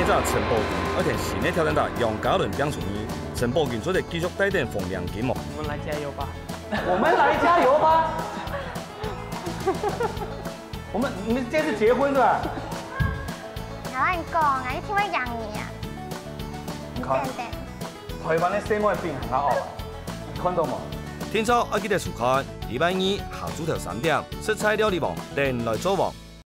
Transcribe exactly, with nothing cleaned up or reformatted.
者陈宝群，而且新的挑战者杨嘉伦两顺义。陈宝群做者继续带点凤阳金哦。 我们来加油吧！ 我们来加油吧！我们你们这次结婚是吧？ 我跟你讲啊，你听我讲你啊，你等等。 台湾的西安变很好啊，看到冇？ 听说要记得收看，礼拜二下午头三点，色彩料理网连来做网。